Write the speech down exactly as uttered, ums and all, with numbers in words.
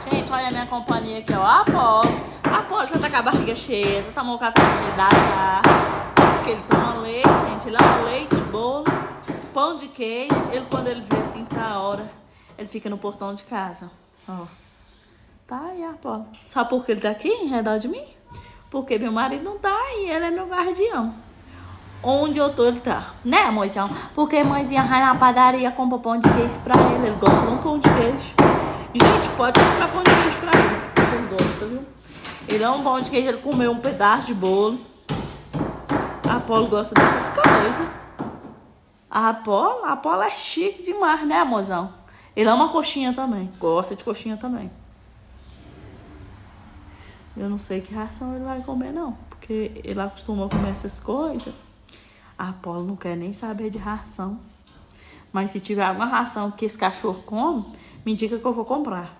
Gente, olha a minha companhia aqui, ó. A Apolo. A Apolo já tá com a barriga cheia, já tomou o cafezinho da tarde. Porque ele toma leite, gente. Ele ama leite, bolo, pão de queijo. Ele, quando ele vê assim que tá a hora, ele fica no portão de casa. Ó. Tá aí a Apolo. Sabe por que ele tá aqui, em redor de mim? Porque meu marido não tá e ele é meu guardião. Onde eu tô, ele tá. Né, mãezão? Porque mãezinha vai na padaria, compra pão de queijo pra ele. Ele gosta de um pão de queijo. Gente, pode comprar pão de queijo pra ele. Ele gosta, viu? Ele é um pão de queijo, ele comeu um pedaço de bolo. A Apolo gosta dessas coisas. A Apolo, a Apolo é chique demais, né, mozão? Ele ama coxinha também. Gosta de coxinha também. Eu não sei que ração ele vai comer, não. Porque ele acostumou a comer essas coisas. A Apolo não quer nem saber de ração. Mas se tiver alguma ração que esse cachorro come, me indica que eu vou comprar.